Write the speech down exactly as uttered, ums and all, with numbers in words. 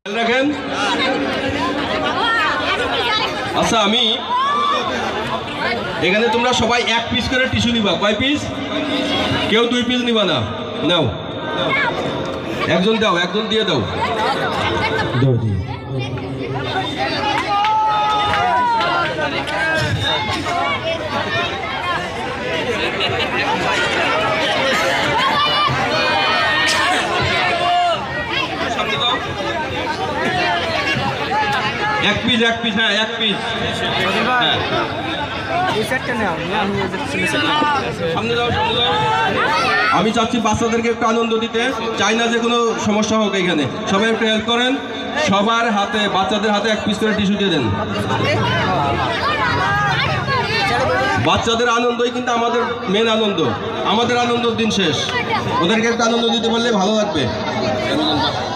রাখেন। আচ্ছা, আমি এখানে তোমরা সবাই এক পিস করে টিস্যু নিবা। কয় পিস? কেউ দুই পিস নিবা না। নাও, একজন দাও, একজন দিয়ে দাও। দাও দিয়ে এক পিস এক পিস হ্যাঁ এক পিস হ্যাঁ। আমি চাচ্ছি বাচ্চাদেরকে একটু আনন্দ দিতে, চাই না যে কোনো সমস্যা হোক। এখানে সবাই একটু হেল্প করেন। সবার হাতে, বাচ্চাদের হাতে এক পিস করে টিস্যু দিয়ে দেন। বাচ্চাদের আনন্দই কিন্তু আমাদের মেন আনন্দ। আমাদের আনন্দের দিন শেষ, ওদেরকে একটু আনন্দ দিতে পারলে ভালো লাগবে।